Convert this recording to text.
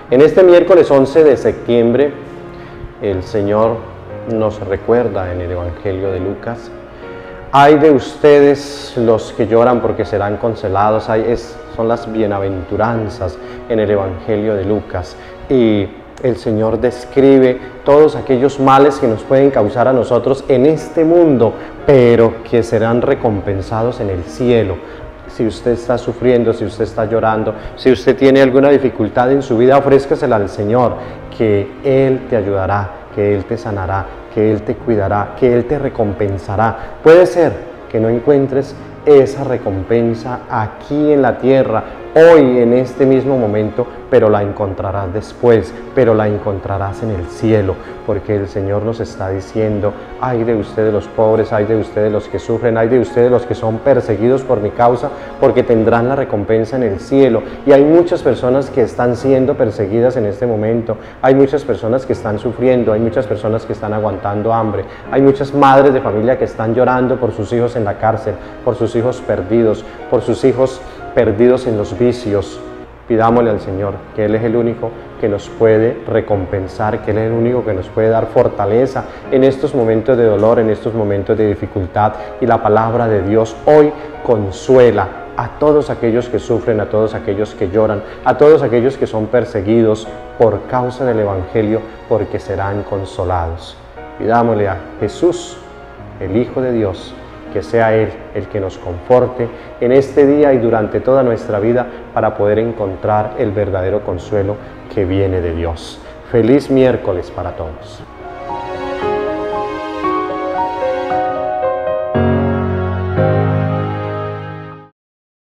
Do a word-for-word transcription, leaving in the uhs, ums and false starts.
En este miércoles once de septiembre, el Señor nos recuerda en el Evangelio de Lucas: ay de ustedes los que lloran porque serán consolados. Ay, es, son las bienaventuranzas en el Evangelio de Lucas. Y el Señor describe todos aquellos males que nos pueden causar a nosotros en este mundo, pero que serán recompensados en el cielo. Si usted está sufriendo, si usted está llorando, si usted tiene alguna dificultad en su vida, ofrézcasela al Señor, que Él te ayudará, que Él te sanará, que Él te cuidará, que Él te recompensará. Puede ser que no encuentres esa recompensa aquí en la tierra, hoy, en este mismo momento, pero la encontrarás después, pero la encontrarás en el cielo, porque el Señor nos está diciendo: ay de ustedes los pobres, ay de ustedes los que sufren, ay de ustedes los que son perseguidos por mi causa, porque tendrán la recompensa en el cielo. Y hay muchas personas que están siendo perseguidas en este momento, hay muchas personas que están sufriendo, hay muchas personas que están aguantando hambre, hay muchas madres de familia que están llorando por sus hijos en la cárcel, por sus hijos perdidos, por sus hijos perdidos en los vicios. Pidámosle al Señor, que Él es el único que nos puede recompensar, que Él es el único que nos puede dar fortaleza en estos momentos de dolor, en estos momentos de dificultad. Y la palabra de Dios hoy consuela a todos aquellos que sufren, a todos aquellos que lloran, a todos aquellos que son perseguidos por causa del Evangelio, porque serán consolados. Pidámosle a Jesús, el Hijo de Dios, que sea Él el que nos conforte en este día y durante toda nuestra vida, para poder encontrar el verdadero consuelo que viene de Dios. Feliz miércoles para todos.